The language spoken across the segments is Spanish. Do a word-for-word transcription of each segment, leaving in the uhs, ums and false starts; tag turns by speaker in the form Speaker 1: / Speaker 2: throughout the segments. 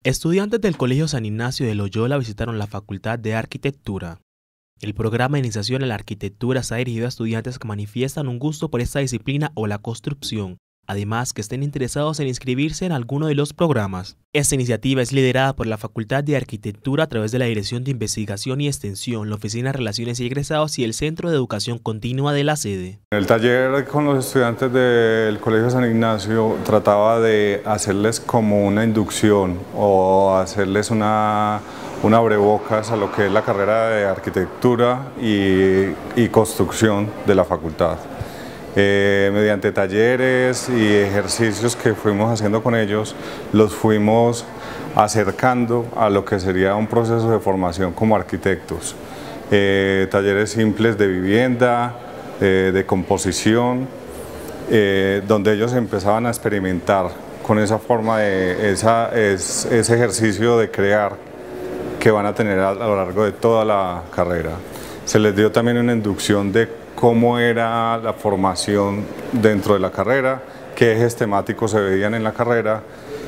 Speaker 1: Estudiantes del Colegio San Ignacio de Loyola visitaron la Facultad de Arquitectura. El programa de iniciación en la arquitectura está dirigido a estudiantes que manifiestan un gusto por esta disciplina o la construcción, además que estén interesados en inscribirse en alguno de los programas. Esta iniciativa es liderada por la Facultad de Arquitectura a través de la Dirección de Investigación y Extensión, la Oficina de Relaciones y Egresados y el Centro de Educación Continua de la sede.
Speaker 2: El taller con los estudiantes del Colegio San Ignacio trataba de hacerles como una inducción o hacerles una, una abrebocas a lo que es la carrera de arquitectura y, y construcción de la facultad. Eh, mediante talleres y ejercicios que fuimos haciendo con ellos, los fuimos acercando a lo que sería un proceso de formación como arquitectos. Eh, talleres simples de vivienda, eh, de composición, eh, donde ellos empezaban a experimentar con esa forma de esa, es, ese ejercicio de crear que van a tener a, a lo largo de toda la carrera. Se les dio también una inducción de cómo era la formación dentro de la carrera, qué ejes temáticos se veían en la carrera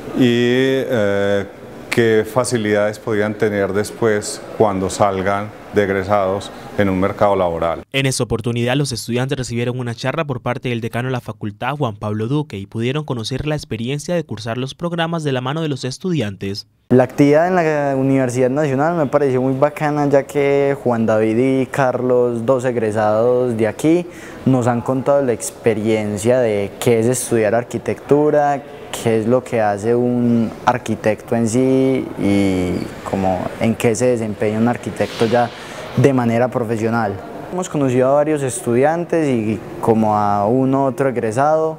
Speaker 2: y eh, qué facilidades podían tener después cuando salgan de egresados en un mercado laboral.
Speaker 1: En esta oportunidad los estudiantes recibieron una charla por parte del decano de la facultad, Juan Pablo Duque, y pudieron conocer la experiencia de cursar los programas de la mano de los estudiantes.
Speaker 3: La actividad en la Universidad Nacional me pareció muy bacana, ya que Juan David y Carlos, dos egresados de aquí, nos han contado la experiencia de qué es estudiar arquitectura, qué es lo que hace un arquitecto en sí y como en qué se desempeña un arquitecto ya de manera profesional. Hemos conocido a varios estudiantes y como a uno otro egresado,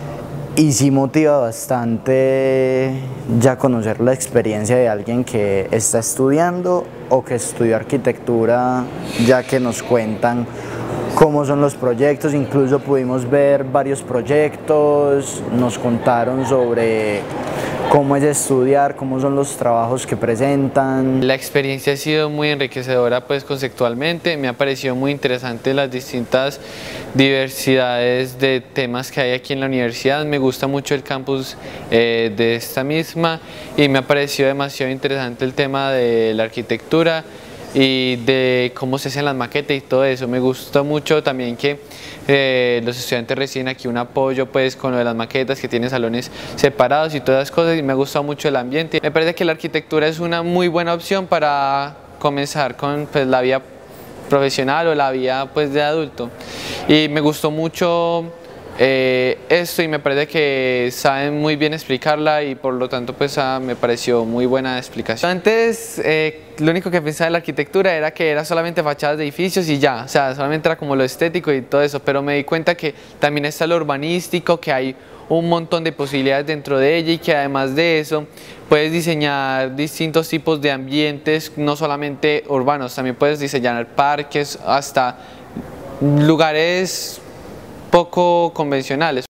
Speaker 3: y sí motiva bastante ya conocer la experiencia de alguien que está estudiando o que estudió arquitectura, ya que nos cuentan cómo son los proyectos. Incluso pudimos ver varios proyectos, nos contaron sobre cómo es estudiar, cómo son los trabajos que presentan.
Speaker 4: La experiencia ha sido muy enriquecedora pues conceptualmente, me ha parecido muy interesante las distintas diversidades de temas que hay aquí en la universidad, me gusta mucho el campus eh, de esta misma y me ha parecido demasiado interesante el tema de la arquitectura y de cómo se hacen las maquetas y todo eso. Me gustó mucho también que eh, los estudiantes reciben aquí un apoyo pues con lo de las maquetas, que tienen salones separados y todas las cosas, y me ha gustado mucho el ambiente. Me parece que la arquitectura es una muy buena opción para comenzar con pues, la vida profesional o la vida pues, de adulto, y me gustó mucho Eh, esto y me parece que saben muy bien explicarla y por lo tanto pues ah, me pareció muy buena explicación. Antes eh, lo único que pensaba de la arquitectura era que era solamente fachadas de edificios y ya, o sea, solamente era como lo estético y todo eso, pero me di cuenta que también está lo urbanístico, que hay un montón de posibilidades dentro de ella y que además de eso puedes diseñar distintos tipos de ambientes, no solamente urbanos, también puedes diseñar parques hasta lugares poco convencionales.